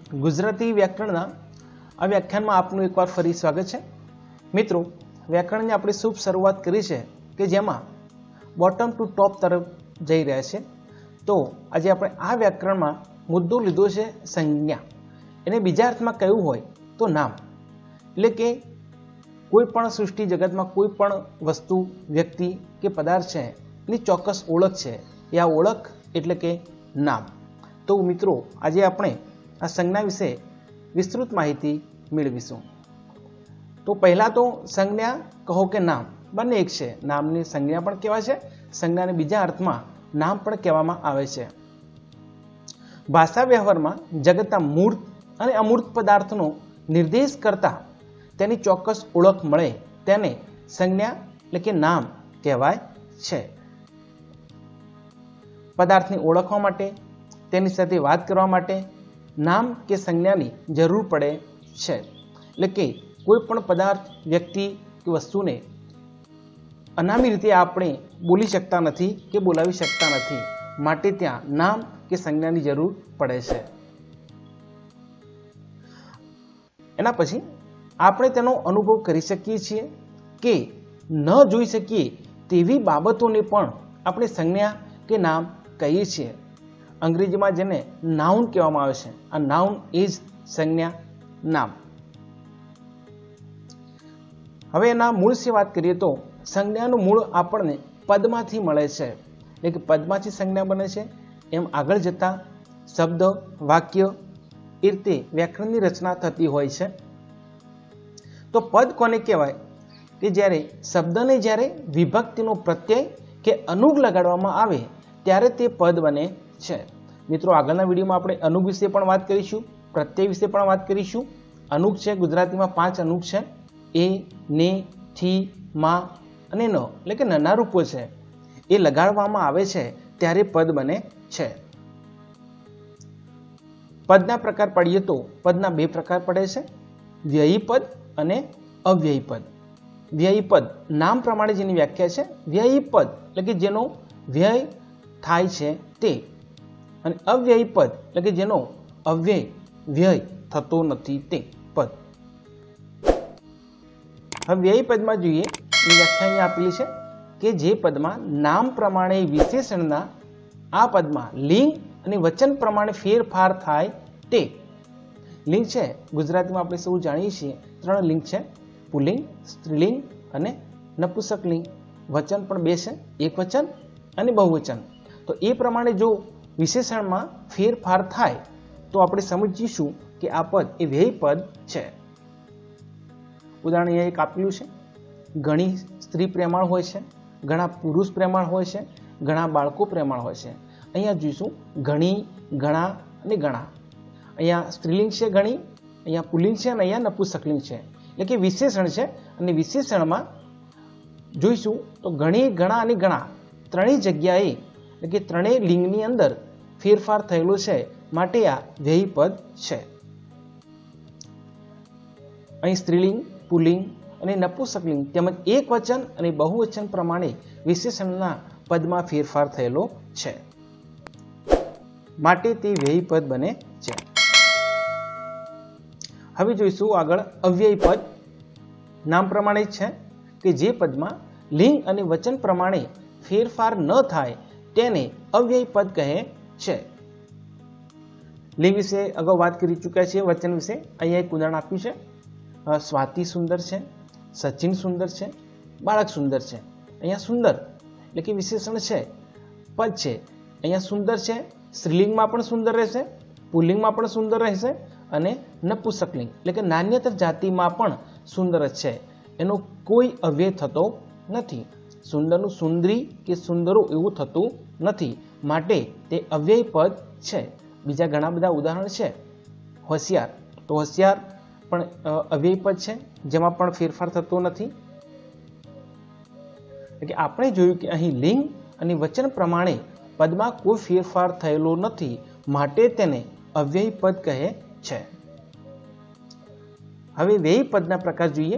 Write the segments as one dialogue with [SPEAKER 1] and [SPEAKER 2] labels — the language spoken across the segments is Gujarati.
[SPEAKER 1] ગુજરાતી વ્યાકરણના આ વ્યાખ્યાનમાં આપનું એકવાર ફરી સ્વાગત છે। મિત્રો, વ્યાકરણની આપણે શુભ શરૂઆત કરી છે કે જેમાં બોટમ ટુ ટોપ તરફ જઈ રહ્યા છે। તો આજે આપણે આ વ્યાકરણમાં મુદ્દો લીધો છે સંજ્ઞા। એને બીજા અર્થમાં કહ્યું હોય તો નામ, એટલે કે કોઈ પણ સૃષ્ટિ જગતમાં કોઈ પણ વસ્તુ, વ્યક્તિ કે પદાર્થ છે એની ચોક્કસ ઓળખ છે, એ આ ઓળખ એટલે કે નામ। તો મિત્રો, આજે આપણે આ સંજ્ઞા વિશે વિસ્તૃત માહિતી મેળવીશું। તો પહેલા તો સંજ્ઞા કહો કે નામ બંને એક છે। નામની સંજ્ઞા પણ કહેવાય છે, સંજ્ઞાને બીજા અર્થમાં નામ પણ કહેવામાં આવે છે। ભાષા વ્યવહારમાં જગતના મૂર્ત અને અમૂર્ત પદાર્થનો નિર્દેશ કરતા તેની ચોક્કસ ઓળખ મળે તેને સંજ્ઞા એટલે કે નામ કહેવાય છે। પદાર્થને ઓળખવા માટે, તેની સાથે વાત કરવા માટે નામ કે સંજ્ઞાની જરૂર પડે છે। એટલે કે કોઈ પણ પદાર્થ, વ્યક્તિ કે વસ્તુને અનામી રીતે આપણે બોલી શકતા નથી કે બોલાવી શકતા નથી, માટે ત્યાં નામ કે સંજ્ઞાની જરૂર પડે છે। એના પછી આપણે તેનો અનુભવ કરી શકીએ છીએ કે ન જોઈ શકીએ તેવી બાબતોને પણ આપણે સંજ્ઞા કે નામ કહીએ છીએ। અંગ્રેજીમાં જેને નાઉન કહેવામાં આવે છે, આ નાઉન ઇઝ સંજ્ઞા, નામ। હવે એના મૂળ વિશે વાત કરીએ તો સંજ્ઞાનું મૂળ આપણને પદમાંથી મળે છે, એટલે કે પદમાંથી સંજ્ઞા બને છે। એમ આગળ જતા શબ્દ, વાક્ય એ રીતે વ્યાકરણની રચના થતી હોય છે। તો પદ કોને કહેવાય કે જ્યારે શબ્દને જ્યારે વિભક્તિનો પ્રત્યય કે અનુગ લગાડવામાં આવે ત્યારે તે પદ બને છે। મિત્રો, આગળના વિડીયોમાં આપણે અનુગ વિશે પણ વાત કરીશું, પ્રત્યય વિશે પણ વાત કરીશું। અનુગ છે, ગુજરાતીમાં 5 અનુગ છે, એ, ને, થી, માં અને ન, એટલે કે નાના રૂપો છે, એ લગાડવામાં આવે છે ત્યારે પદ બને છે। પદના પ્રકાર પડીએ તો પદના 2 પ્રકાર પડે છે, વ્યયી પદ અને અવ્યયી પદ। વ્યયી પદ નામ પ્રમાણે જેની વ્યાખ્યા છે, વ્યયી પદ એટલે કે જેનો વ્યય થાય છે તે, અને અવ્યયી પદ એટલે કે જેનો વ્યય થતો નથી તે પદ। હવે વ્યયી પદમાં જોઈએ, એ વ્યાખ્યા અહીં આપેલી છે કે જે પદમાં નામ પ્રમાણે વિશેષણના આ પદમાં લિંગ અને વચન પ્રમાણે ફેરફાર થાય તે। લિંગ છે, ગુજરાતીમાં આપણે સૌ જાણીએ છીએ 3 લિંગ છે, પુલ્લિંગ, સ્ત્રીલિંગ અને નપુંસકલિંગ। વચન પણ 2 છે, એકવચન અને બહુવચન। તો એ પ્રમાણે જો વિશેષણમાં ફેરફાર થાય તો આપણે સમજીશું કે આ પદ એ વ્યય પદ છે। ઉદાહરણ અહીંયા એક આપેલું છે, ઘણી સ્ત્રી પ્રેમાળ હોય છે, ઘણા પુરુષ પ્રેમાળ હોય છે, ઘણા બાળકો પ્રેમાળ હોય છે। અહીંયા જોઈશું ઘણી, ઘણા અને ઘણા। અહીંયા સ્ત્રીલિંગ છે ઘણી, અહીંયા પુલ્લિંગ છે અને અહીંયા નપુંસકલિંગ છે, એટલે કે વિશેષણ છે। અને વિશેષણમાં જોઈશું તો ઘણી, ઘણા અને ઘણા ત્રણેય જગ્યાએ, એટલે કે ત્રણેય લિંગની અંદર ફેરફાર થયેલો છે, માટે આ વ્યયી પદ છે। અહીં સ્ત્રીલિંગ, પુલ્લિંગ અને નપુંસકલિંગ તેમજ એક વચન અને બહુવચન પ્રમાણે વિશેષણના પદમાં ફેરફાર થયેલો છે, માટે તે વ્યયી પદ બને છે। હવે જોઈશું આગળ અવ્યયી પદ। નામ પ્રમાણે છે કે જે પદમાં લિંગ અને વચન પ્રમાણે ફેરફાર ન થાય તેને અવ્યયી પદ કહે છે। લિંગ વિશે અગાઉ વાત કરી ચૂક્યા છીએ, વચન વિશે અહીંયા એક ઉદાહરણ આપ્યું છે, સ્વાતિ સુંદર છે, સચિન સુંદર છે, બાળક સુંદર છે। અહીંયા સુંદર એટલે કે વિશેષણ છે, પદ છે। અહીંયા સુંદર છે, સ્ત્રીલિંગમાં પણ સુંદર રહેશે, પુલ્લિંગમાં પણ સુંદર રહેશે અને નપુંસકલિંગ એટલે કે નાન્યતર જાતિમાં પણ સુંદર જ છે, એનો કોઈ અવ્યય થતો નથી। સુંદરનું સુંદરી કે સુંદરો એવું થતું નથી, માટે તે અવ્યયી પદ છે। બીજા ઘણા બધા ઉદાહરણ છે, હોશિયાર, તો હોશિયાર પણ અવ્યયી પદ છે, જેમાં પણ ફેરફાર થતો નથી। એટલે કે આપણે જોયું કે અહીં લિંગ અને વચન પ્રમાણે પદમાં કોઈ ફેરફાર થયેલો નથી, માટે તેને અવ્યયી પદ કહે છે। હવે વ્યયી પદના પ્રકાર જોઈએ।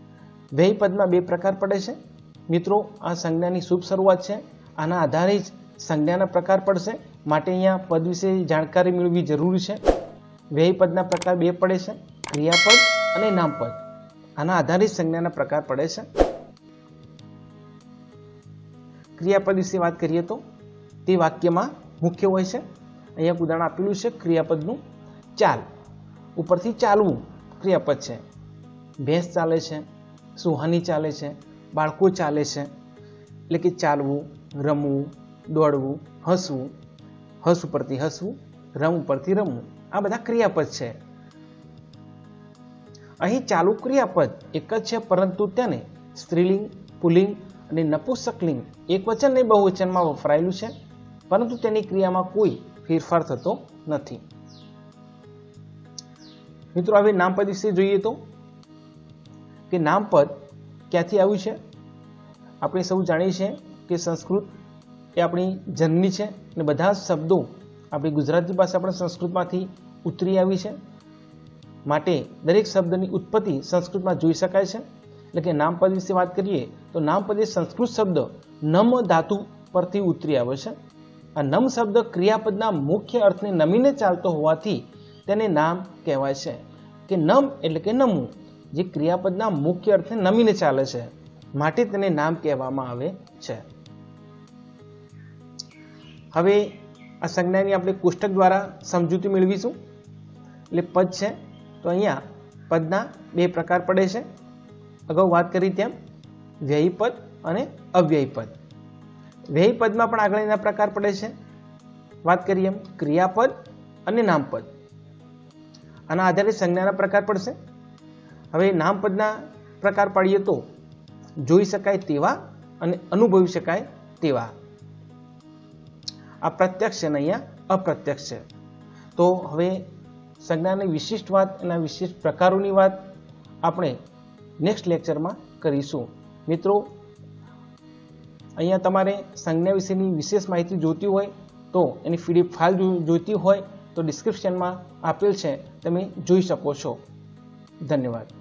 [SPEAKER 1] વ્યયી પદમાં 2 પ્રકાર પડે છે। મિત્રો, આ સંજ્ઞાની શુભ શરૂઆત છે, આના આધારે જ સંજ્ઞાના પ્રકાર પડશે, માટે અહીંયા પદ વિશે જાણકારી મેળવવી જરૂરી છે. વ્યય પદના પ્રકાર બે પડે છે, ક્રિયાપદ અને નામપદ. આના આધારિત સંજ્ઞાના પ્રકાર પડે છે. ક્રિયાપદ વિશે વાત કરીએ તો તે વાક્યમાં મુખ્ય હોય છે. અહીંયા ઉદાહરણ આપેલું છે ક્રિયાપદનું, ચાલ. ઉપરથી ચાલવું ક્રિયાપદ છે. ભેંસ ચાલે છે, સુહાની ચાલે છે, બાળકો ચાલે છે. એટલે કે ચાલવું, રમવું, દોડવું, હસવું, હસ ઉપરથી હસવું, રમ ઉપરથી રમવું, આ બધા ક્રિયાપદ છે. અહીં ચાલુ ક્રિયાપદ એક જ છે, પરંતુ તેને સ્ત્રીલિંગ, પુલ્લિંગ અને નપુંસકલિંગ એકવચન અને બહુવચનમાં વપરાયેલું છે, પરંતુ તેની ક્રિયામાં કોઈ ફેરફાર થતો નથી. મિત્રો, હવે નામપદ વિશે જોઈએ તો કે નામપદ ક્યાંથી આવ્યું છે? આપણે સૌ જાણીએ છીએ કે સંસ્કૃત એ આપણી જનની છે અને બધા શબ્દો આપણી ગુજરાતી ભાષા આપણે સંસ્કૃતમાંથી ઉતરી આવી છે. માટે દરેક શબ્દની ઉત્પત્તિ સંસ્કૃતમાં જોઈ શકાય છે. એટલે કે નામપદ વિશે વાત કરીએ તો નામપદ એ સંસ્કૃત શબ્દ નમ ધાતુ પરથી ઉતરી આવ્યો છે. આ નમ શબ્દ ક્રિયાપદના મુખ્ય અર્થને નમીને ચાલતો હોવાથી તેને નામ કહેવાય છે. કે નમ એટલે કે નમવું, જે ક્રિયાપદના મુખ્ય અર્થને નમીને ચાલે છે, માટે તેને નામ કહેવામાં આવે છે. હવે આ સંજ્ઞાની આપણે કોષ્ટક દ્વારા સમજૂતી મેળવીશું. એટલે પદ છે તો અહીંયા પદના બે પ્રકાર પડે છે. અગાઉ વાત કરી તેમ વ્યયી પદ અને અવ્યયી પદ. વ્યયી પદમાં પણ આગળ એના પ્રકાર પડે છે. વાત કરીએ એમ ક્રિયાપદ અને નામપદ. આના આધારે સંજ્ઞાના પ્રકાર પડશે. હવે નામપદના પ્રકાર પાડીએ તો જોઈ શકાય તેવા અને અનુભવી શકાય તેવા. આ પ્રત્યક્ષ છે અને અહીંયા અપ્રત્યક્ષ છે. તો હવે સંજ્ઞાની વિશિષ્ટ વાત, એના વિશિષ્ટ પ્રકારોની વાત આપણે નેક્સ્ટ લેક્ચરમાં કરીશું. મિત્રો, અહીંયા તમારે સંજ્ઞા વિશેની વિશેષ માહિતી જોતી હોય તો એની PDF ફાઇલ જોઈતી હોય તો ડિસ્ક્રિપ્શનમાં આપેલ છે, તમે જોઈ શકો છો. ધન્યવાદ.